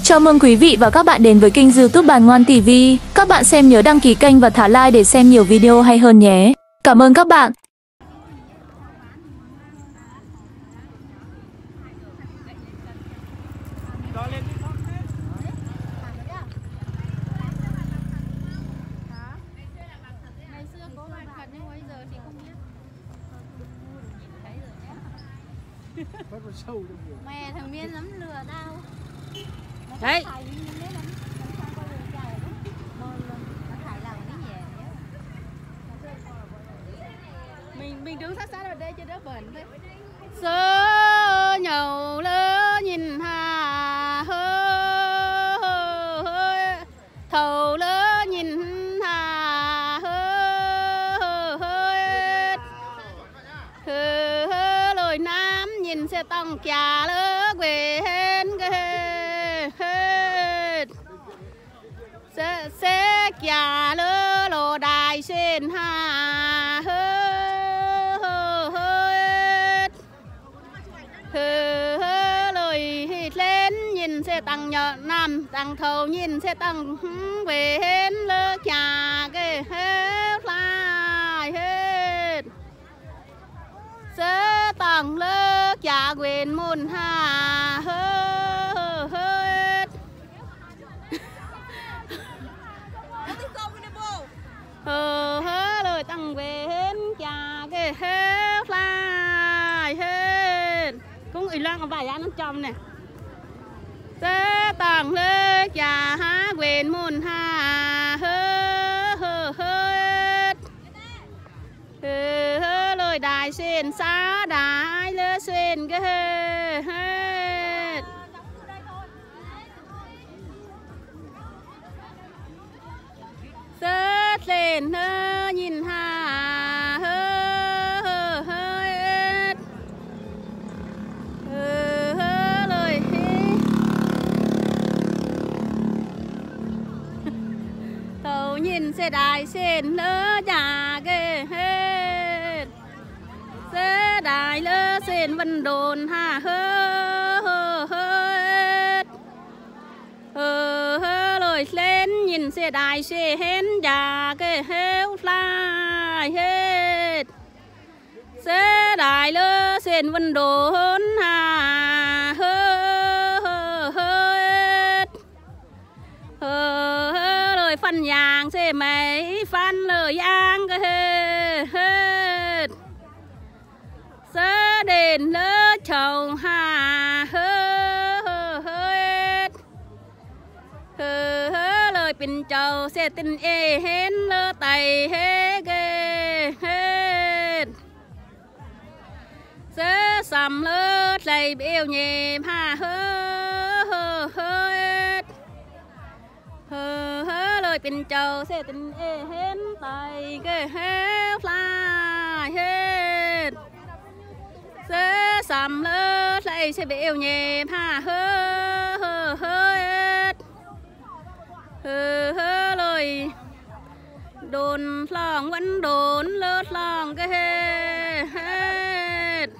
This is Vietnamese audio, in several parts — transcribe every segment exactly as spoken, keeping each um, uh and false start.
Chào mừng quý vị và các bạn đến với kênh YouTube Bàn Ngoan ti vi. Các bạn xem nhớ đăng ký kênh và thả like để xem nhiều video hay hơn nhé. Cảm ơn các bạn. Mẹ thằng Miên lắm lừa tao. Đấy. Mình mình đứng sát sát ở đây cho đỡ bẩn thôi. Sơ nhầu lỡ nhìn hà hơi thầu lỡ nhìn hà hơi hơ hơ lồi nam nhìn xe tông trà lỡ quê hên hết xe xe trà lỡ lồ đài sen hà hơi hơ hơ lồi hít lên nhìn xe tăng nhọn nam tăng thầu nhìn xe tăng về hết lỡ trà cái hết lại hết xe tăng lỡ trà quyền môn hà hơ hết hơ hơ lồi tăng về hết trà cái hết lại hết cũng ủy lan ở vài ăn trong nè sẽ tặng lê trà há quyền môn hà hơ hơ hết hơ hơ lời đài xuyên xa đài lơ xuyên cái hết sẽ lên hơ nhìn hà hơ hơ hết hơ hơ lời thầu nhìn xe đài xuyên lơ trà cái hết xe đài lơ xuyên vân đồn hà hơ hơ hết hơ hơ lời lên nhìn xe đài xe hén trà cái hết lại hết xe đài lơ xuyên vân đồn hà hơ hơ hết hơ hơ lời phân nhàng xe mấy phân lời giang cái hết xe đền lơ chầu hà hơ hơ hết hơ hơ lời pin chầu xe tinh ê hén lơ tay hết cái hết sẽ sầm lơ tay béo nhẹ hà hơ hơ hết hơ hơ lời pin trầu sẽ tình ê hén tay cái hết lại hết sẽ sầm lơ tay sẽ béo nhẹ hà hơ hơ hết hơ hơ lời đồn lòng vẫn đồn lơ lòng cái hết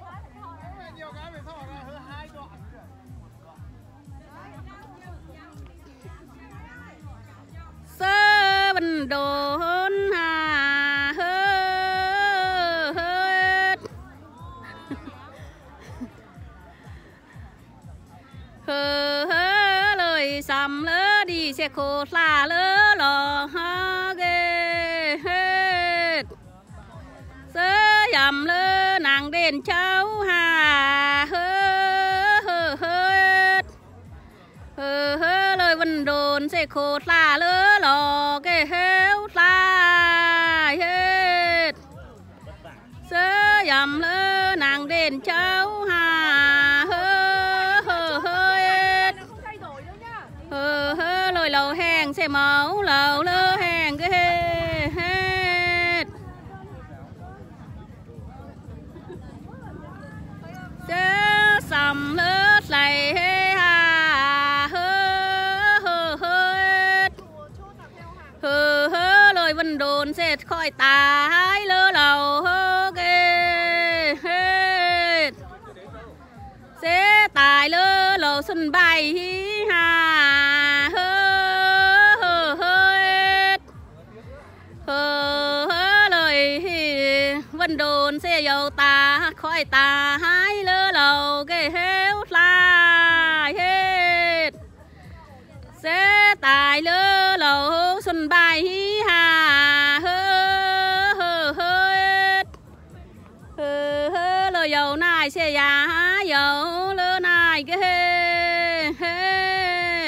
sơ bình đồn hà hơ hết hơ hơ lời sầm lỡ đi xe khô xa lỡ lò ha ghê hết sơ dầm lỡ nàng đền cháu hà hơ hơ hết hơ hơ lời vân đồn xe khô xa lỡ lò cái héo xa hết sơ dầm lỡ nàng đền cháu hà hơ hơ hết hơ hơ lời lầu hàng xe máu lầu lỡ hàng cái hết sơ sầm lỡ lầy hà hơ hơ hết hơ hơ lời vân đồn sẽ khỏi tà hai lỡ lầu hơ cái hết sẽ tài lỡ lầu dầu xuân bay hà hơ hơ hơ hơ hơ lời vân đồn xe dầu ta khói ta hái lơ lầu cái héo la hết xe tài lơ lầu xuân bay hà hơ hơ hơ hơ hơ lời dầu này xe già dầu lơ này cái hết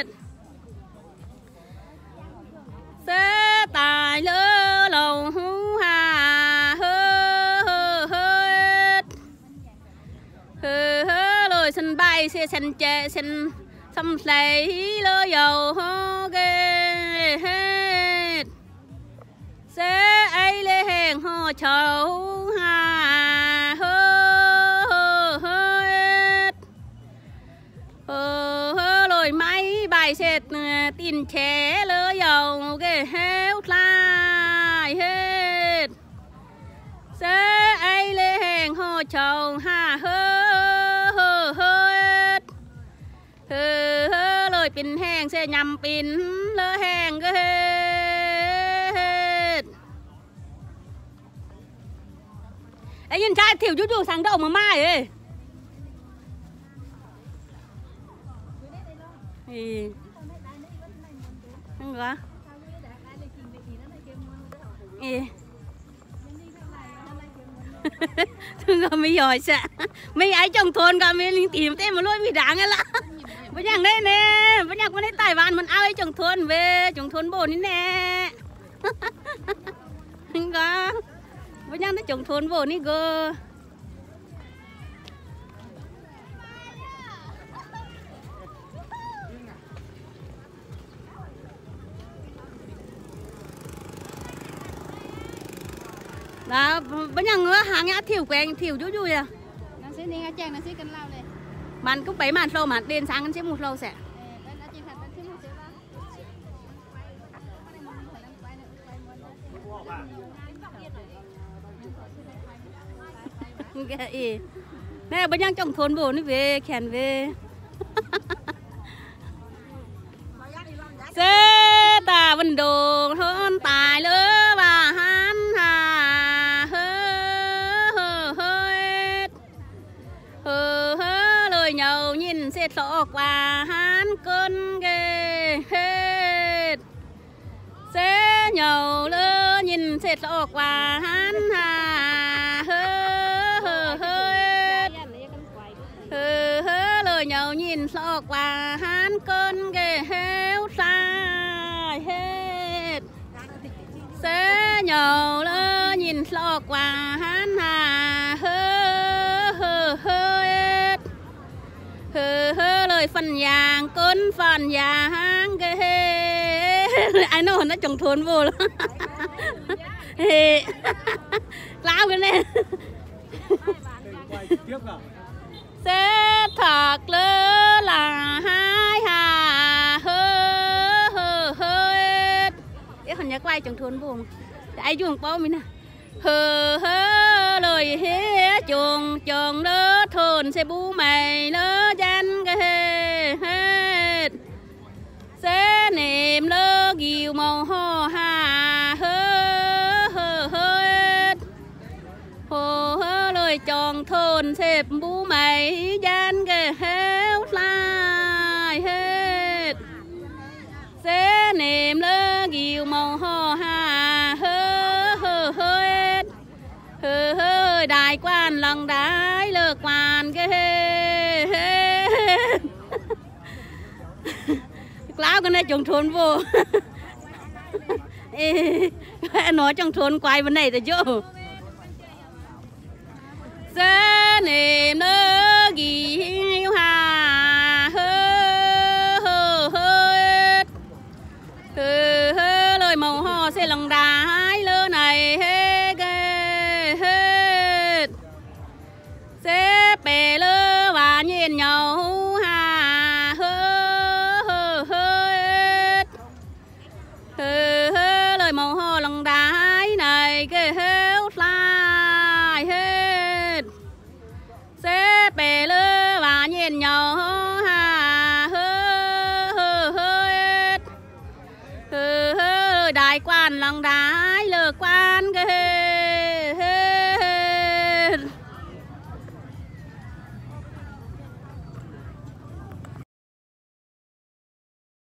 xe tài lơ lầu hà hơ hơ hơ hơ hơ lời sân bay xe sân chè sân xăm lấy lơ dầu hô ghê hết xe ấy lê hẹn hò chầu hà hơ hơ hơ hết hơ hơ lời máy bài xe tin chè lơ dầu ghê héo lại hết xe ấy lê hẹn hò chầu hà hơ hơ hơ hết hơ hơ lời pin hẹn xe nhằm pin lơ hẹn ghê hết ấy nhìn trai thiểu chút chút sáng đầu mà mai ấy thì không có ê thương rồi mới giỏi sợ mấy ấy trong thôn cả mình tìm tên mà luôn bị đáng ấy lắm bây giờ đây nè bây giờ con thấy tài vạn mình ao ấy trong thôn về trong thôn bồn đi nè không có bây giờ nó trong thôn bồn đi cơ đó bây giờ ngứa hàng nhá thiểu quen thiểu chút vui à nó sẽ đi ngay chàng nó sẽ cần lao này bạn cũng bảy màn sâu mà đêm sáng ăn sẽ một lâu sẽ nè bây giờ trong thôn bồn đi về khen về xe ta vân đồ thôn tài lỡ và hắn hà hơ hơ hơ hơ hơ lời nhầu nhìn xe sọ qua hắn cơn ghê hết xe nhầu lỡ nhìn xe sọ qua hắn hà hơ hơ hơ hơ hơ lời nhầu nhìn sọ qua hắn cơn ghê héo sai hết xe nhầu lỡ nhìn sọ qua hắn hà hơ hơ hơ hết hơ hơ lời phần vàng cơn phần vàng ghê ai nói nó trồng thôn vô lắm lao cái này xe thật lỡ là hai hà hơ hơ hơ cái hình nhắc quay trồng thôn vô ai dùng bao mình nè hơ hơ lời hé chuồng chuồng lỡ thôn xe bú mày lỡ gian cái hết xe nệm lỡ ghiu màu ho hà hơ hơ hơ hồ hơ lời tròn thôn xếp bú mày gian cái héo lại hết xe nệm lỡ ghiu màu ho hà hơ hơ hơ hơ hơ đại quan lòng đái lơ quan cái lão cái này trồng thôn vô nói trong thôn quay bên này rồi chứ xe nệm lỡ ghiu hà hơ hơ hơ hơ hơ lời màu ho xe lòng đái lơ này hết hết xe bè lơ và nhìn nhau hà hơ hơ hơ hơ hơ lời màu ho lòng đái này cái héo lại hết xe bè lơ và nhìn nhau ơi đại quan lòng đái lờ quan ghê